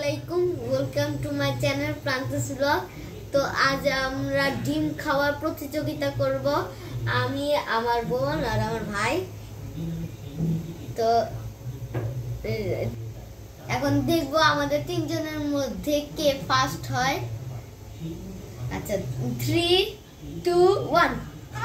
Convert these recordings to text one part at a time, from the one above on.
আসসালামাইকুম, welcome to my channel Pranta's blog. তো আজ আমরা ডিম খাওয়ার প্রতিযোগিতা করব, আমি, আমার বোন আর আমার ভাই। তো এখন দেখবো আমাদের তিনজনের মধ্যে কে ফার্স্ট হয়। আচ্ছা, 3, 2, 1।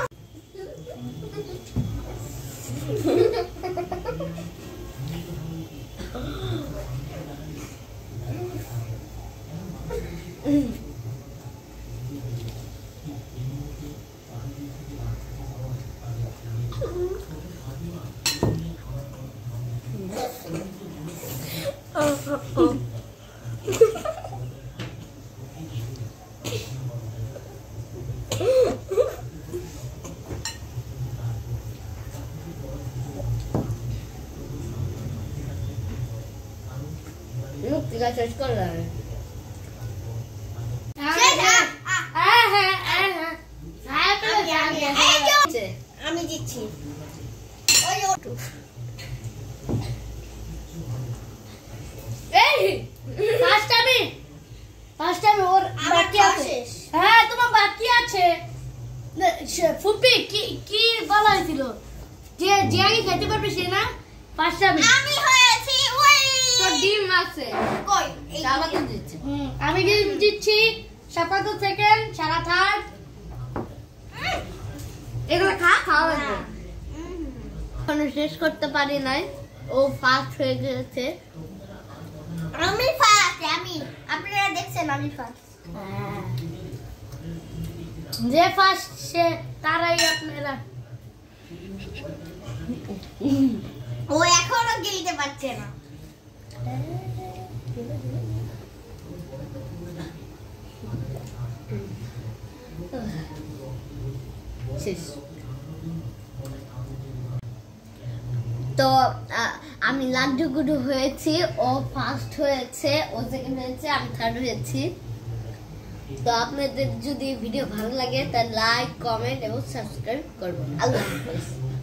শেষ করলাম। আমি দিচ্ছি। ওর বাকি আছে। হ্যাঁ, তোমার বাকি আছে। ফুপি কি বলা হয়েছিল যে যে আগে খেতে পারবে সে না ফার্স্ট আমি হয়েছি। ওই তোর ডিম আছে কই? আমাকে দিচ্ছি। আমি ডিম দিচ্ছি। সাপাত সেকেন্ড, সারা থার্ড। এগুলো খাওয়া এখনো শেষ করতে পারি নাই। ও ফার্স্ট হয়ে গেছে। আমি ফার্স্ট। আপনারা দেখছেন আমি ফার্স্ট। যে ফার্স্ট সে তারাই আপনারা। ও এখনো গিলতে পারছে না। শেষ। তো আমি লাড্ডু গুডু হয়েছি, ও ফার্স্ট হয়েছে, ও সেকেন্ড হয়েছে, আমি থার্ড হয়েছি। তো আপনাদের যদি ভিডিও ভালো লাগে তাহলে লাইক, কমেন্ট এবং সাবস্ক্রাইব করবেন। আল্লাহ হাফেজ।